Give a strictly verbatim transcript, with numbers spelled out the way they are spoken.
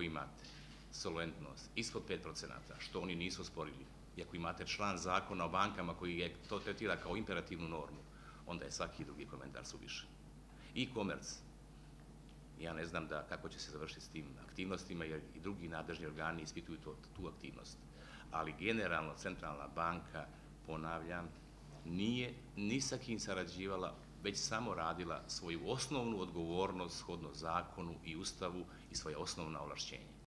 ako imate solventnost ispod pet procenata, što oni nisu osporili, i ako imate član zakona o bankama koji je to tretira kao imperativnu normu, onda je svaki drugi komentar suvišan. E-commerce, ja ne znam da kako će se završiti s tim aktivnostima, jer i drugi nadležni organi ispituju to, tu aktivnost. Ali generalno Centralna banka, ponavljam, nije ni sa kim sarađivala, već samo radila svoju osnovnu odgovornost shodno zakonu i ustavu i svoje osnovna ovlašćenja.